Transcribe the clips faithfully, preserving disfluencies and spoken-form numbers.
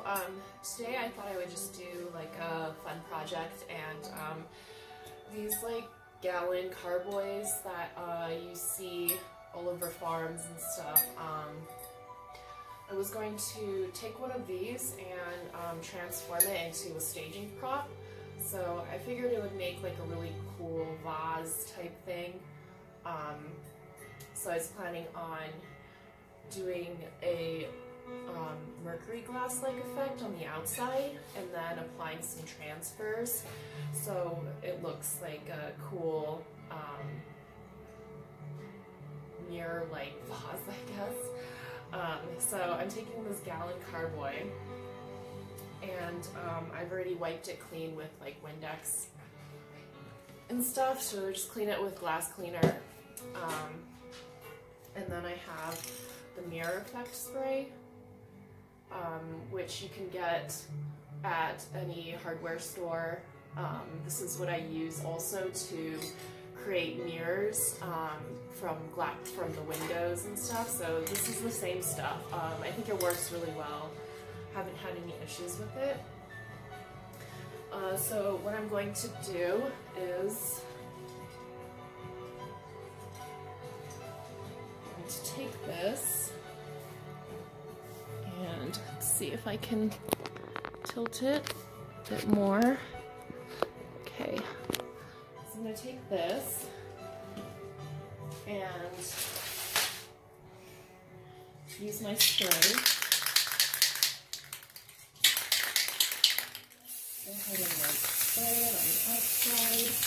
um, today I thought I would just do like a fun project, and um, these like gallon carboys that uh, you see all over farms and stuff. Um, I was going to take one of these and um, transform it into a staging prop. So I figured it would make like a really cool vase type thing. Um, so I was planning on doing a um, Mercury glass-like effect on the outside and then applying some transfers so it looks like a cool um, mirror-like vase, I guess. Um, so I'm taking this gallon carboy, and um, I've already wiped it clean with like Windex and stuff, so just clean it with glass cleaner. Um, and then I have the mirror effect spray, um, which you can get at any hardware store. Um, this is what I use also to create mirrors um, from glass from the windows and stuff. So this is the same stuff. Um, I think it works really well. Haven't had any issues with it. Uh, so what I'm going to do is I'm going to take this and let's see if I can tilt it a bit more. Okay. So I'm going to take this and use my spray. Go ahead and like spray it on the outside.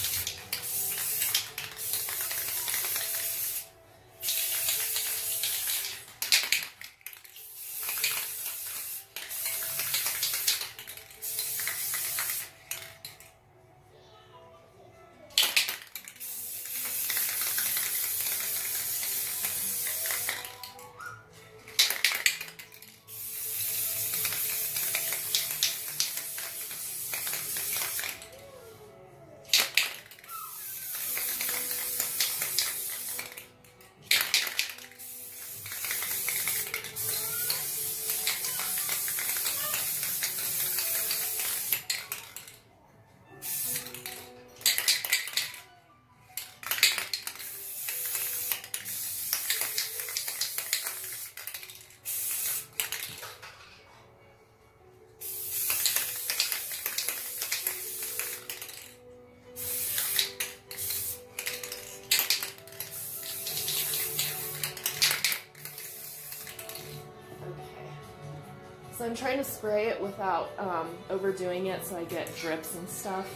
So I'm trying to spray it without um, overdoing it so I get drips and stuff.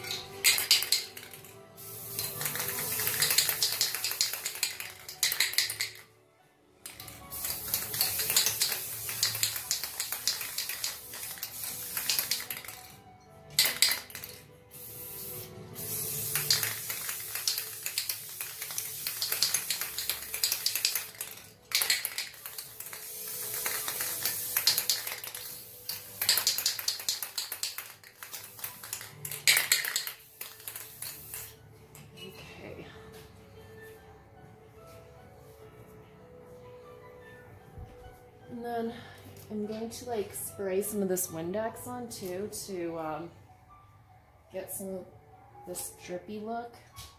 And then I'm going to like spray some of this Windex on too to um, get some of this drippy look.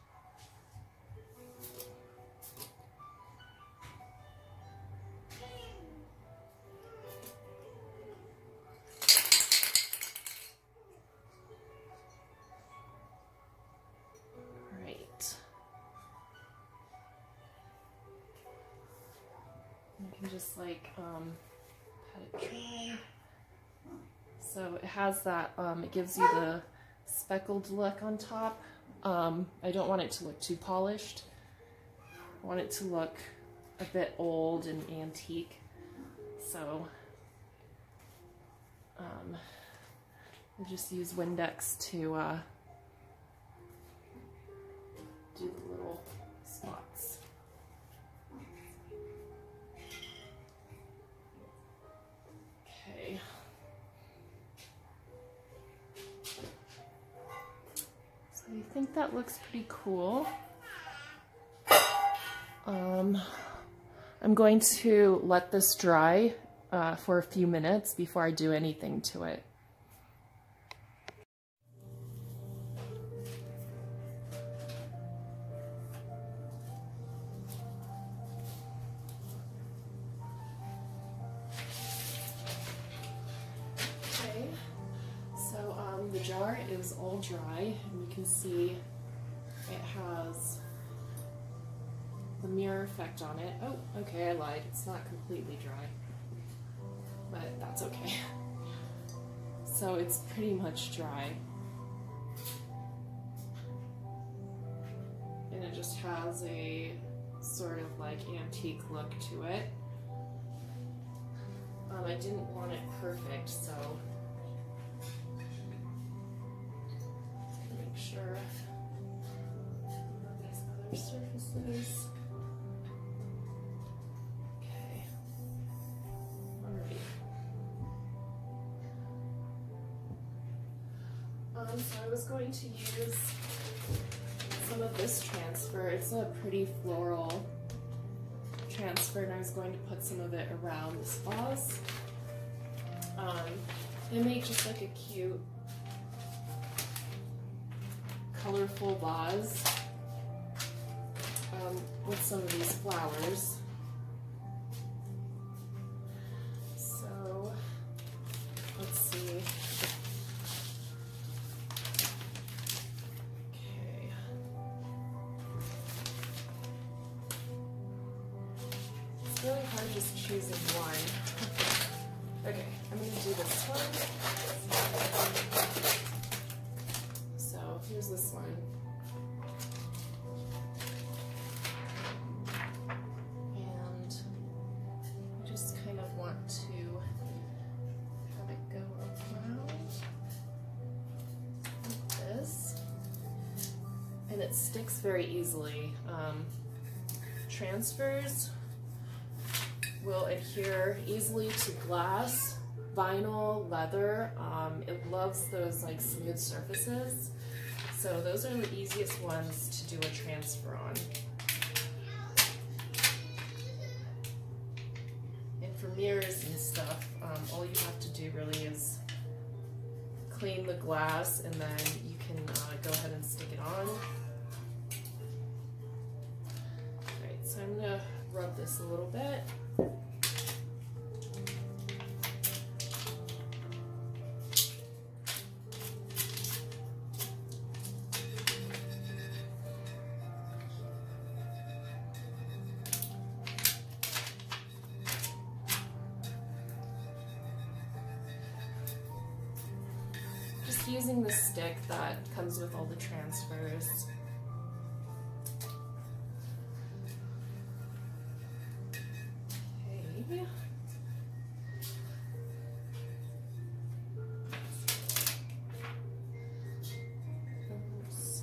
You can just like um, pat it dry. So it has that, um, it gives you the speckled look on top. Um, I don't want it to look too polished. I want it to look a bit old and antique. So um, I just use Windex to uh, do the little spots. I think that looks pretty cool. Um, I'm going to let this dry uh, for a few minutes before I do anything to it. Okay, so um, the jar is all dry, and you can see it has the mirror effect on it. Oh, okay, I lied. It's not completely dry, but that's okay. So it's pretty much dry. And it just has a sort of like antique look to it. Um, I didn't want it perfect, so make sure these other surfaces. Um, so I was going to use some of this transfer. It's a pretty floral transfer, and I was going to put some of it around this vase. Um, and make just like a cute, colorful vase um, with some of these flowers. So let's see. It's really hard just choosing one. Okay, I'm going to do this one. So here's this one. And I just kind of want to have it go around like this. And it sticks very easily. Um, transfers will adhere easily to glass, vinyl, leather. Um, it loves those like smooth surfaces. So those are the easiest ones to do a transfer on. And for mirrors and stuff, um, all you have to do really is clean the glass, and then you can uh, go ahead and stick it on. Alright, so I'm gonna rub this a little bit. Just using the stick that comes with all the transfers. Okay. Oops.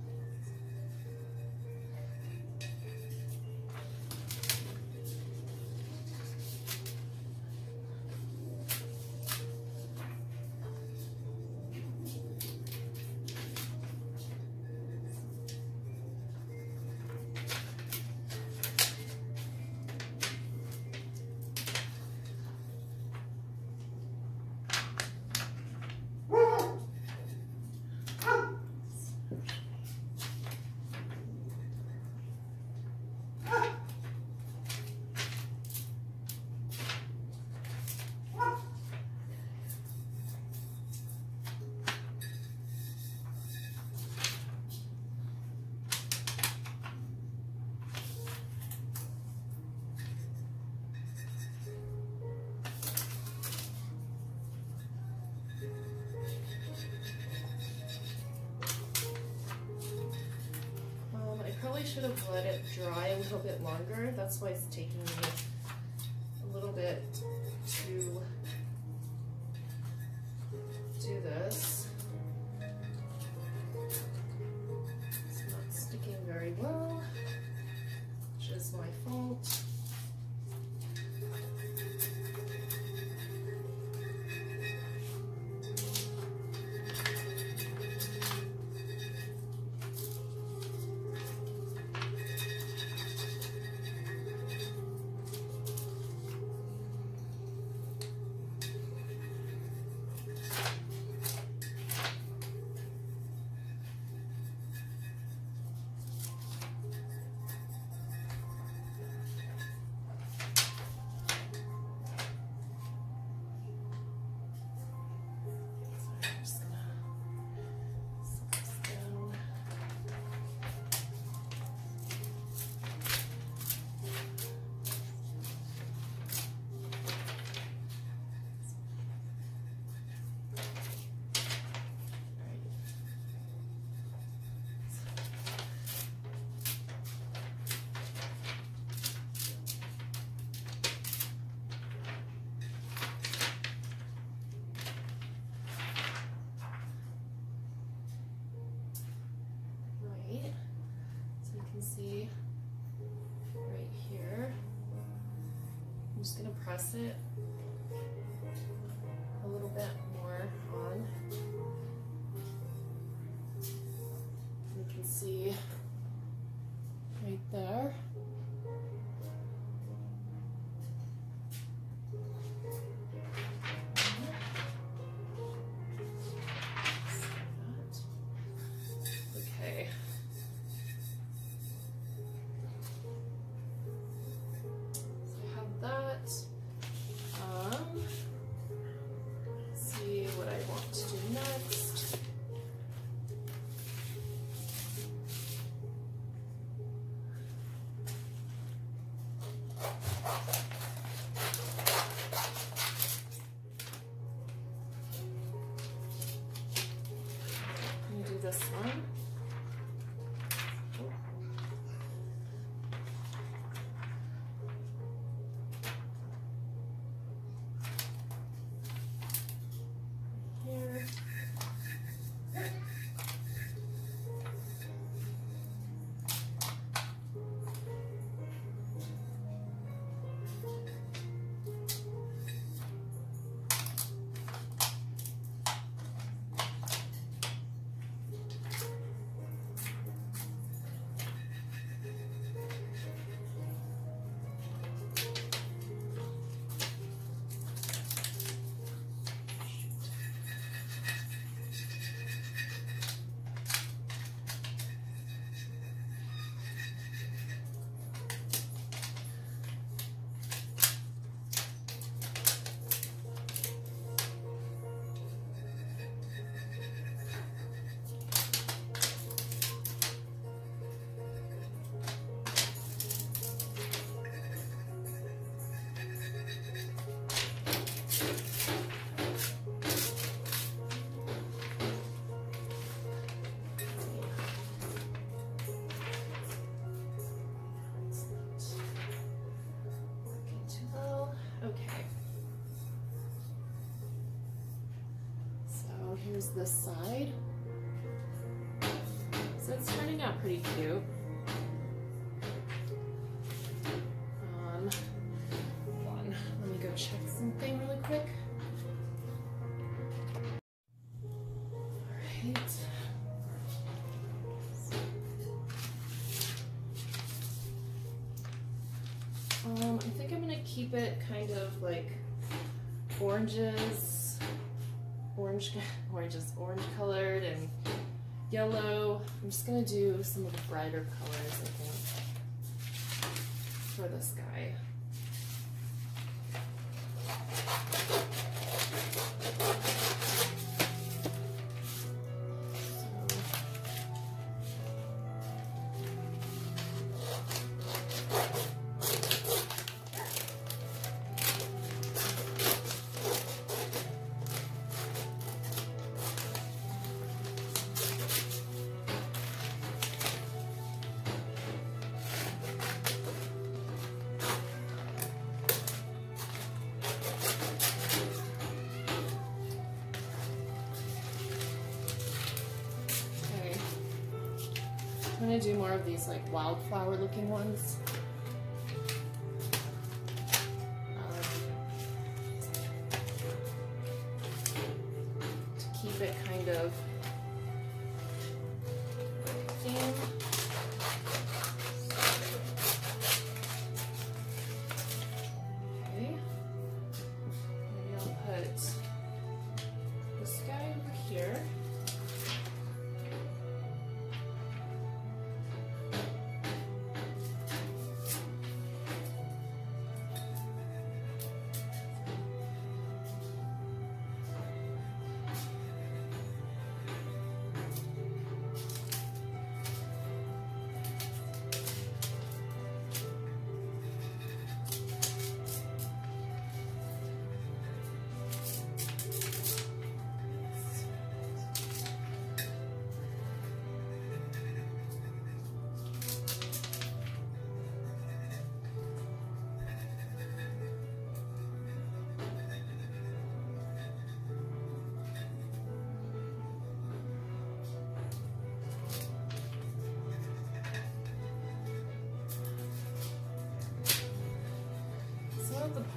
Probably should have let it dry a little bit longer. That's why it's taking me a little bit to do this. It's not sticking very well, which is my fault. it a little bit more on. You can see right there. Okay. So I have that. Um, let's see what I want to do next. Let me do this one. Here's this side. So it's turning out pretty cute. Um, hold on, let me go check something really quick. Alright. Um, I think I'm gonna keep it kind of like oranges. Orange, oranges, orange colored and yellow. I'm just gonna do some of the brighter colors, I think, for this guy. I'm gonna do more of these like wildflower looking ones. Um, to keep it kind of theme. Okay. Maybe I'll put this guy over here.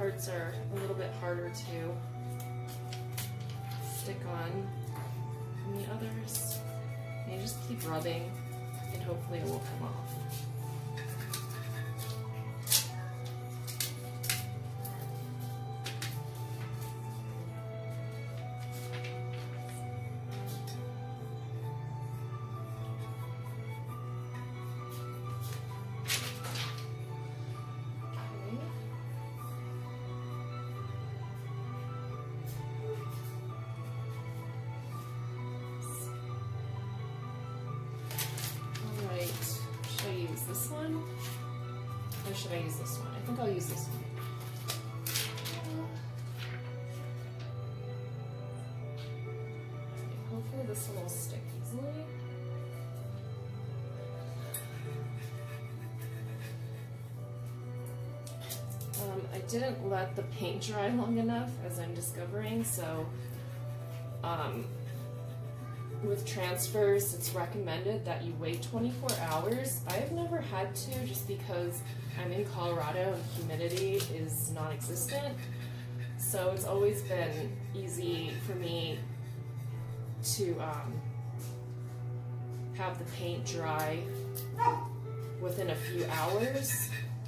parts are a little bit harder to stick on than the others. And you just keep rubbing and hopefully it will come off. This one? Or should I use this one? I think I'll use this one. Hopefully this one will stick easily. Um, I didn't let the paint dry long enough, as I'm discovering, so um, with transfers, it's recommended that you wait twenty-four hours. I've never had to just because I'm in Colorado and humidity is non-existent. So it's always been easy for me to um, have the paint dry within a few hours.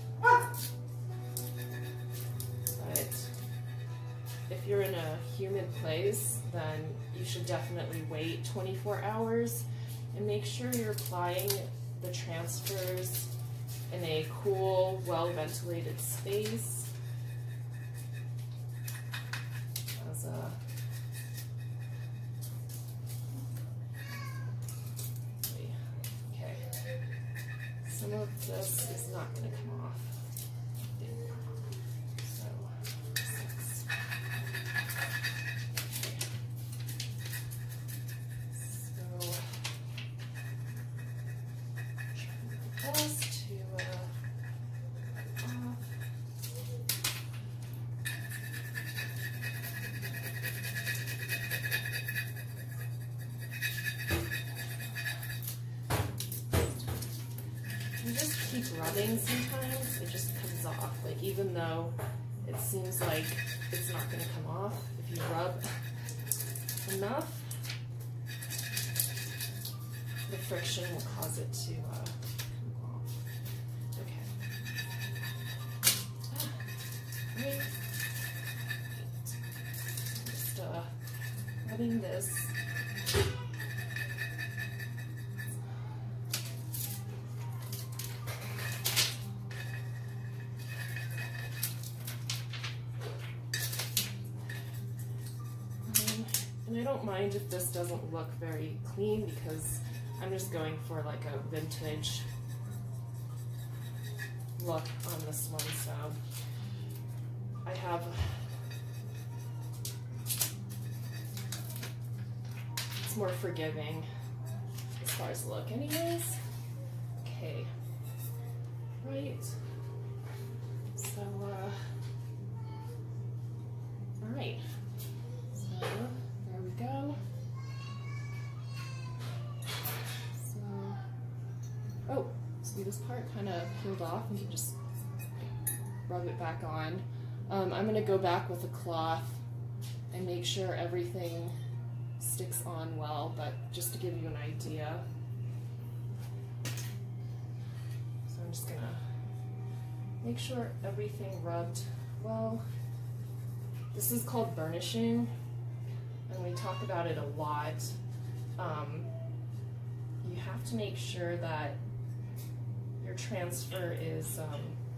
But if you're in a humid place, then you should definitely wait twenty-four hours and make sure you're applying the transfers in a cool, well-ventilated space. As a okay, some of this is not going to come off. Rubbing sometimes it just comes off, like even though it seems like it's not going to come off, if you rub enough, the friction will cause it to uh, come off. Okay. Ah, great. Just uh, rubbing this. And I don't mind if this doesn't look very clean because I'm just going for like a vintage look on this one, so I have it's more forgiving as far as the look anyways. Okay, right, so uh, all right, so there we go. So, oh, see this part kind of peeled off, and you can just rub it back on. Um, I'm going to go back with a cloth and make sure everything sticks on well, but just to give you an idea. So I'm just going to make sure everything rubbed well. This is called burnishing, and we talk about it a lot. Um, you have to make sure that your transfer is um,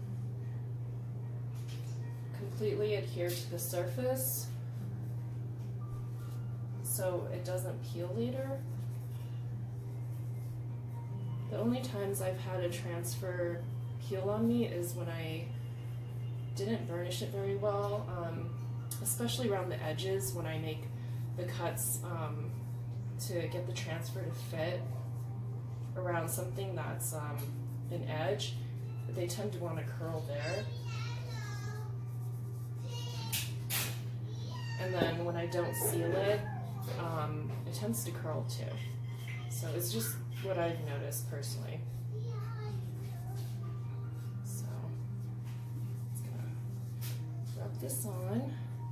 completely adhered to the surface so it doesn't peel later. The only times I've had a transfer peel on me is when I didn't burnish it very well, um, especially around the edges when I make the cuts um, to get the transfer to fit around something that's um, an edge. They tend to want to curl there. And then when I don't seal it, um, it tends to curl too. So it's just what I've noticed personally. So, just gonna rub this on.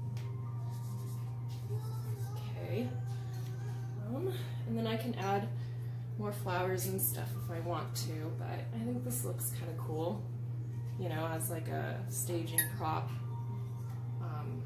Okay. Um, and then I can add more flowers and stuff if I want to, but I think this looks kind of cool, you know, as like a staging prop. Um,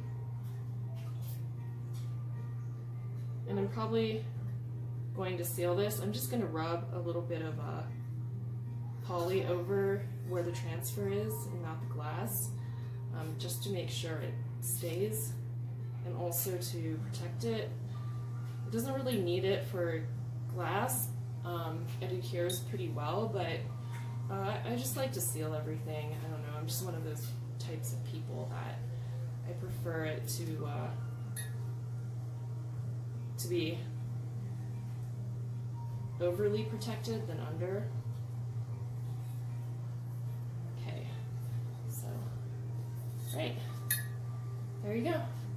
and I'm probably going to seal this. I'm just going to rub a little bit of a poly over where the transfer is and not the glass, um, just to make sure it stays, and also to protect it. It doesn't really need it for glass. Um, it adheres pretty well, but uh, I just like to seal everything. I don't know, I'm just one of those types of people that I prefer it to uh, to be overly protected than under. Okay, so, right, there you go.